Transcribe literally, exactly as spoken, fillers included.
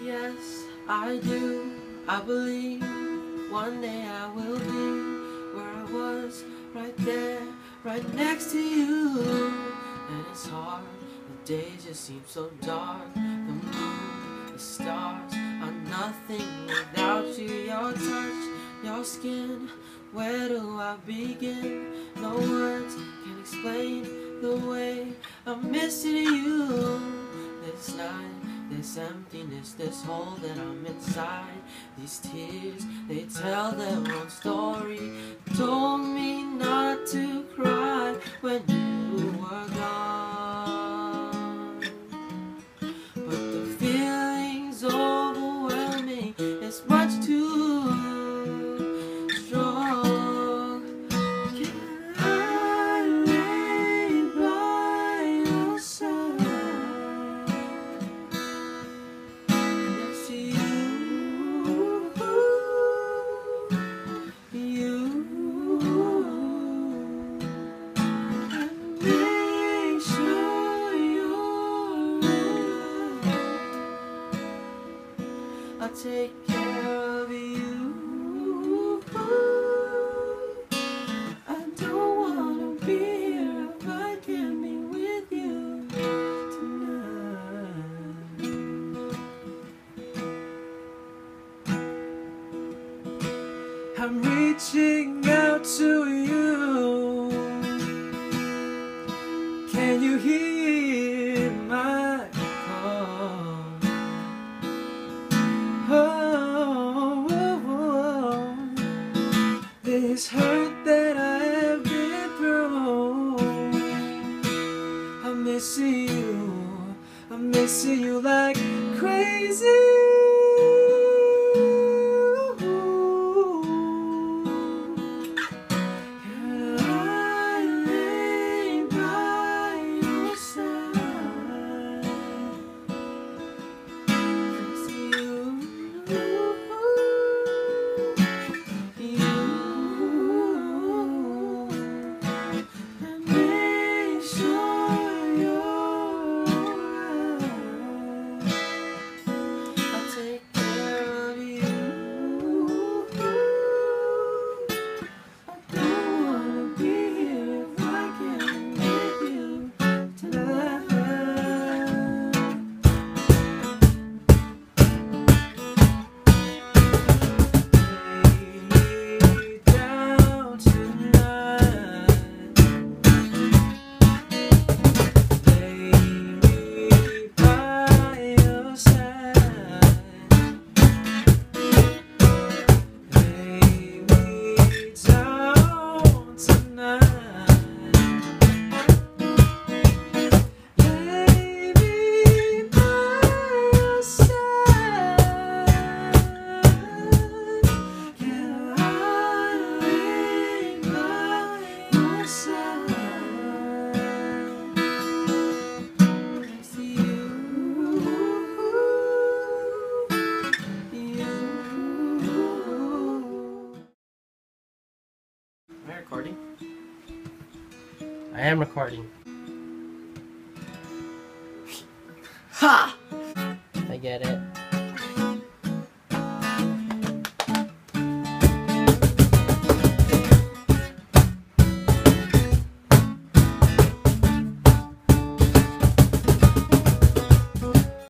Yes, I do. I believe one day I will be where I was, right there, right next to you. And it's hard, the days just seem so dark. The moon, the stars are nothing without you. Your touch, your skin, where do I begin? No words can explain the way I'm missing you. This night, this emptiness, this hole that I'm inside. These tears, they tell their own story. Told me not to cry when you were gone. But the feeling's overwhelming, it's much too strong. Can I lay by your side? I'll take care of you. I don't wanna be here if I can't be with you tonight. I'm reaching out to you. Can you hear my call? Oh, oh, oh. This hurt that I have been through, I'm missing you, I'm missing you like crazy. Can I lay by your side? Next to you. Am I recording? I am recording. Ha! I get it.